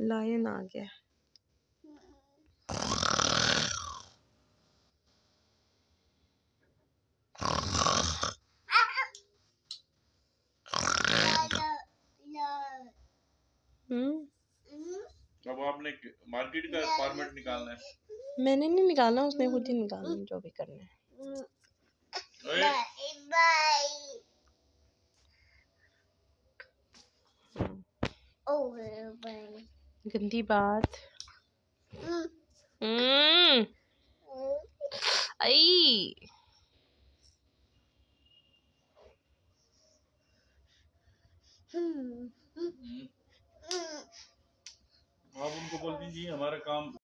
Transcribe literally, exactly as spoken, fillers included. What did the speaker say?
Lion आ गया। हम्म अब आपने मार्केट का फॉर्मेट निकालना है। मैंने नहीं निकालना, उसने खुद ही निकालना जो भी करना है। गंदी बात। हम्म आई आप उनको बोल दीजिए हमारा काम